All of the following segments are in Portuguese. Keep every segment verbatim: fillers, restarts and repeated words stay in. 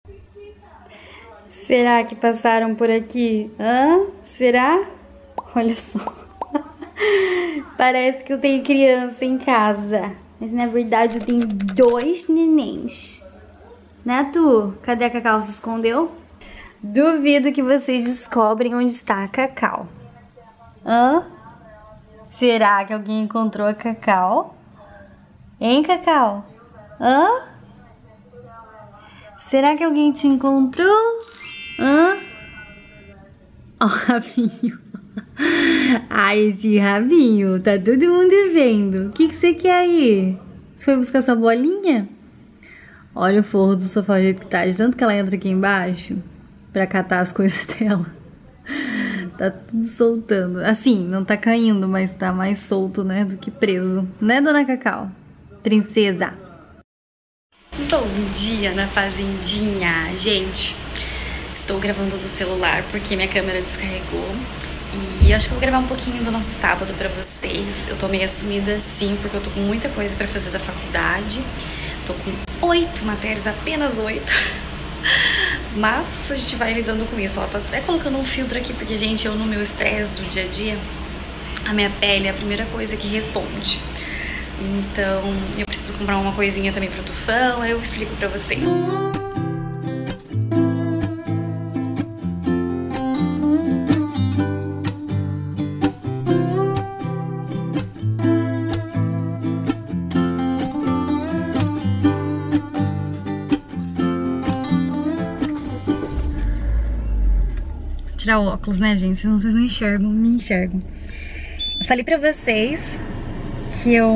Será que passaram por aqui? Hã? Será? Olha só. Parece que eu tenho criança em casa. Mas na verdade eu tenho dois nenéns. Né, Tu? Cadê a Cacau? Se escondeu? Duvido que vocês descobrem onde está a Cacau. Hã? Será que alguém encontrou a Cacau? Hein, Cacau? Hã? Será que alguém te encontrou? Hã? Ó, o rabinho. Ai, esse rabinho. Tá todo mundo vendo. O que que você quer aí? Você foi buscar sua bolinha? Olha o forro do sofá do jeito que tá. De tanto que ela entra aqui embaixo pra catar as coisas dela. Tá tudo soltando. Assim, não tá caindo, mas tá mais solto, né, do que preso. Né, dona Cacau? Princesa. Bom dia na fazendinha. Gente, estou gravando do celular porque minha câmera descarregou. E acho que eu vou gravar um pouquinho do nosso sábado pra vocês. Eu tô meio assumida, sim, porque eu tô com muita coisa pra fazer da faculdade. Tô com oito matérias, apenas oito. Mas a gente vai lidando com isso. Ó, tô até colocando um filtro aqui, porque, gente, eu no meu estresse do dia a dia, a minha pele é a primeira coisa que responde. Então, eu preciso comprar uma coisinha também pro tufão, aí eu explico pra vocês. Tirar o óculos, né, gente? Senão vocês não enxergam, me enxergam. Eu falei pra vocês que eu...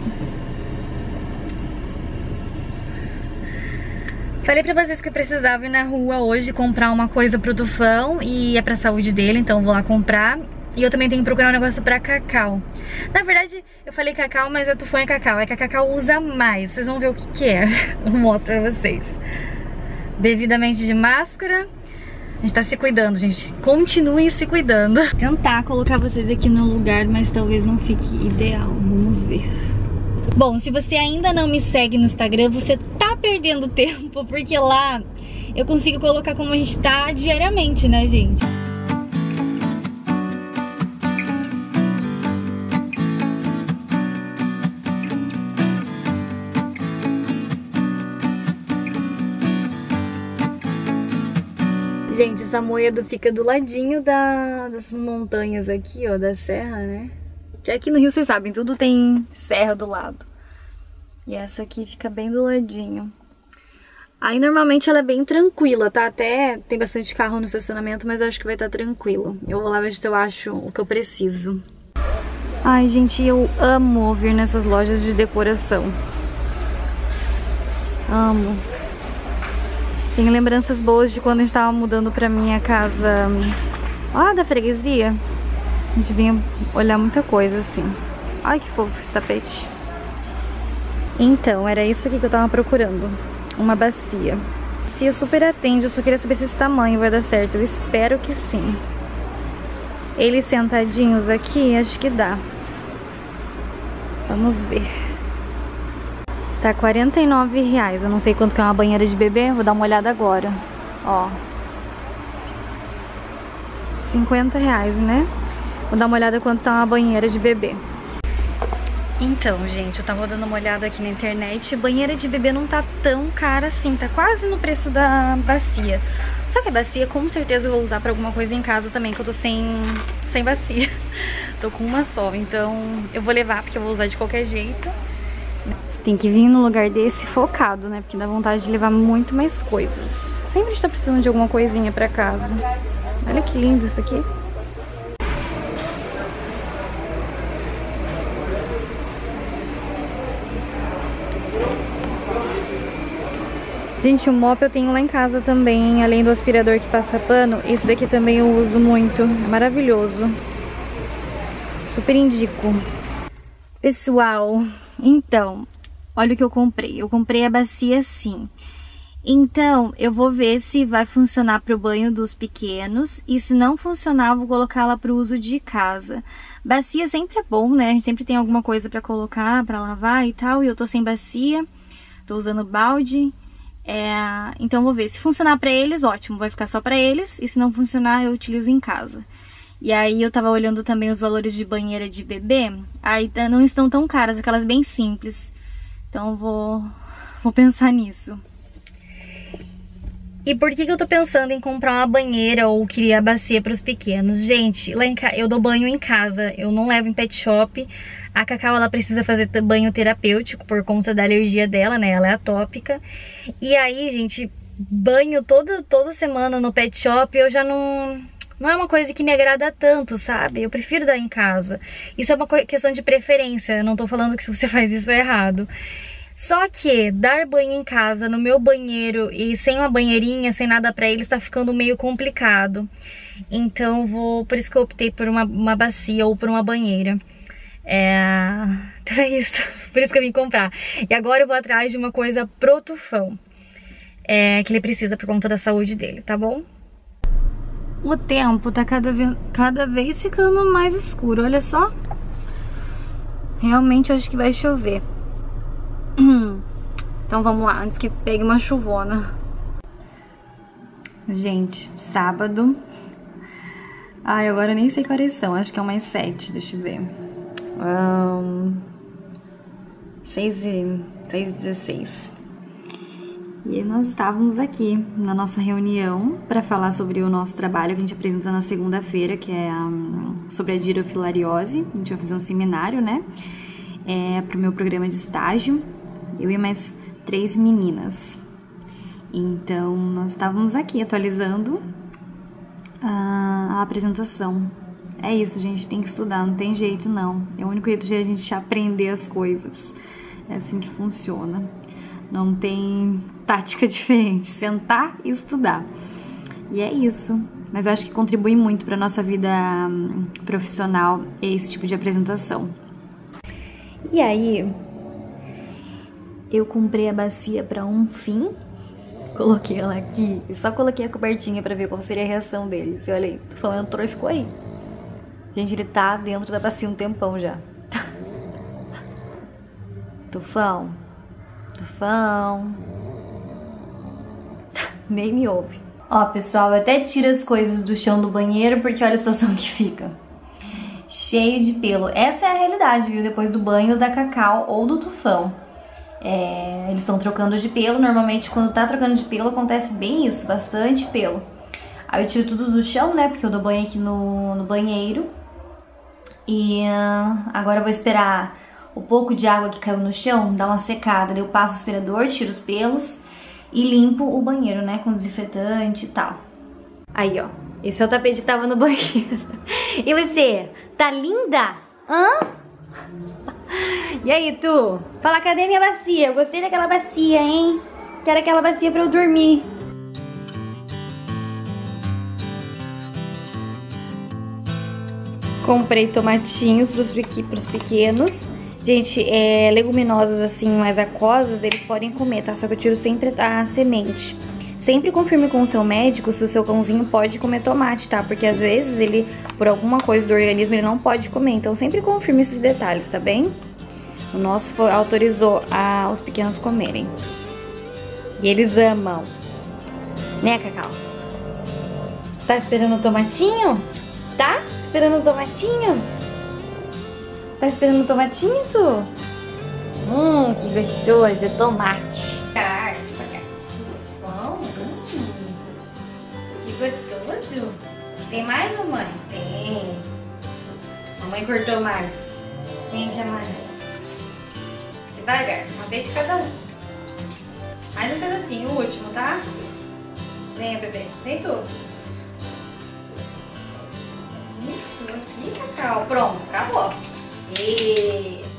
Falei pra vocês que eu precisava ir na rua hoje comprar uma coisa pro tufão e é pra saúde dele, então eu vou lá comprar. E eu também tenho que procurar um negócio pra Cacau. Na verdade, eu falei Cacau, mas a tufão é Cacau. É que a Cacau usa mais. Vocês vão ver o que que é. Eu mostro pra vocês. Devidamente de máscara. A gente tá se cuidando, gente. Continuem se cuidando. Vou tentar colocar vocês aqui no lugar, mas talvez não fique ideal. Vamos ver. Bom, se você ainda não me segue no Instagram, você tá perdendo tempo, porque lá eu consigo colocar como a gente tá diariamente, né, gente? Gente, essa Amoedo fica do ladinho da, dessas montanhas aqui, ó, da serra, né? Que aqui no Rio, vocês sabem, tudo tem serra do lado. E essa aqui fica bem do ladinho. Aí, normalmente, ela é bem tranquila, tá? Até tem bastante carro no estacionamento, mas eu acho que vai estar tranquilo. Eu vou lá ver se eu acho o que eu preciso. Ai, gente, eu amo vir nessas lojas de decoração. Amo. Tenho lembranças boas de quando a gente tava mudando pra minha casa lá da freguesia. A gente vinha olhar muita coisa assim. Ai, que fofo esse tapete. Então, era isso aqui que eu tava procurando. Uma bacia. A bacia super atende, eu só queria saber se esse tamanho vai dar certo. Eu espero que sim. Eles sentadinhos aqui, acho que dá. Vamos ver. Tá quarenta e nove reais, eu não sei quanto que é uma banheira de bebê, vou dar uma olhada agora. Ó. cinquenta reais, né? Vou dar uma olhada quanto tá uma banheira de bebê. Então, gente, eu tava dando uma olhada aqui na internet. Banheira de bebê não tá tão cara assim, tá quase no preço da bacia. Só que a bacia, com certeza, eu vou usar pra alguma coisa em casa também, que eu tô sem, sem bacia. Tô com uma só, então eu vou levar, porque eu vou usar de qualquer jeito. Tem que vir num lugar desse focado, né? Porque dá vontade de levar muito mais coisas. Sempre a gente tá precisando de alguma coisinha pra casa. Olha que lindo isso aqui. Gente, o mop eu tenho lá em casa também. Além do aspirador que passa pano, esse daqui também eu uso muito. É maravilhoso. Super indico. Pessoal, então... olha o que eu comprei. Eu comprei a bacia assim. Então, eu vou ver se vai funcionar para o banho dos pequenos. E se não funcionar, eu vou colocá-la para o uso de casa. Bacia sempre é bom, né? A gente sempre tem alguma coisa para colocar, para lavar e tal. E eu tô sem bacia. Tô usando balde. É, então eu vou ver, se funcionar pra eles, ótimo, vai ficar só pra eles, e se não funcionar, eu utilizo em casa. E aí eu tava olhando também os valores de banheira de bebê, aí não estão tão caras, aquelas bem simples. Então eu vou, vou pensar nisso. E por que que eu tô pensando em comprar uma banheira ou queria a bacia para os pequenos? Gente, lá em casa eu dou banho em casa, eu não levo em pet shop. A Cacau, ela precisa fazer banho terapêutico por conta da alergia dela, né? Ela é atópica. E aí, gente, banho toda, toda semana no pet shop eu já não... Não é uma coisa que me agrada tanto, sabe? Eu prefiro dar em casa. Isso é uma questão de preferência, eu não tô falando que se você faz isso é errado. Só que dar banho em casa, no meu banheiro e sem uma banheirinha, sem nada pra eles, tá ficando meio complicado. Então vou, por isso que eu optei por uma, uma bacia ou por uma banheira. É... Então é isso, por isso que eu vim comprar. E agora eu vou atrás de uma coisa pro Tufão, é, que ele precisa por conta da saúde dele, tá bom? O tempo tá cada vez, cada vez ficando mais escuro, olha só. Realmente eu acho que vai chover. Então vamos lá, antes que pegue uma chuvona. Gente, sábado. Ai, agora eu nem sei que horas são, acho que é umas sete, deixa eu ver. Um, seis e dezesseis. E nós estávamos aqui na nossa reunião para falar sobre o nosso trabalho que a gente apresenta na segunda-feira, que é um, sobre a dirofilariose. A gente vai fazer um seminário, né? É, para o meu programa de estágio. Eu e mais três meninas. Então, nós estávamos aqui atualizando a, a apresentação. É isso, gente, tem que estudar, não tem jeito não. É o único jeito de a gente aprender as coisas. É assim que funciona. Não tem tática diferente, sentar e estudar. E é isso. Mas eu acho que contribui muito para nossa vida profissional esse tipo de apresentação. E aí, eu comprei a bacia para um fim, coloquei ela aqui e só coloquei a cobertinha para ver qual seria a reação dele. Você olha aí, o Tufão entrou e ficou aí. Gente, ele tá dentro da bacia um tempão já. Tufão, Tufão, nem me ouve. Ó, pessoal, eu até tiro as coisas do chão do banheiro porque olha a situação que fica. Cheio de pelo. Essa é a realidade, viu? Depois do banho da Cacau ou do Tufão. É, eles estão trocando de pelo. Normalmente, quando tá trocando de pelo, acontece bem isso. Bastante pelo. Aí eu tiro tudo do chão, né? Porque eu dou banho aqui no, no banheiro. E uh, agora eu vou esperar o pouco de água que caiu no chão dar uma secada. Daí eu passo o aspirador, tiro os pelos e limpo o banheiro, né? Com desinfetante e tal. Aí, ó. Esse é o tapete que tava no banheiro. E você? Tá linda? Hã? E aí, tu? Fala, cadê minha bacia? Eu gostei daquela bacia, hein? Quero aquela bacia pra eu dormir. Comprei tomatinhos pros, pros pequenos. Gente, é, leguminosas assim, mais aquosas, eles podem comer, tá? Só que eu tiro sempre a semente. Sempre confirme com o seu médico se o seu cãozinho pode comer tomate, tá? Porque às vezes ele, por alguma coisa do organismo, ele não pode comer. Então sempre confirme esses detalhes, tá bem? O nosso for, autorizou a, os pequenos comerem. E eles amam. Né, Cacau? Tá esperando o tomatinho? Tá? Esperando o tomatinho? Tá esperando o tomatinho, tu? Hum, que gostoso, é tomate. Gostoso? Tem mais, mamãe? Tem. Mamãe cortou mais. Quem quer mais? Devagar, uma vez de cada um. Mais um pedacinho, o último, tá? Venha, bebê. Vem tu. Isso, aqui, Cacau. Pronto, acabou. E...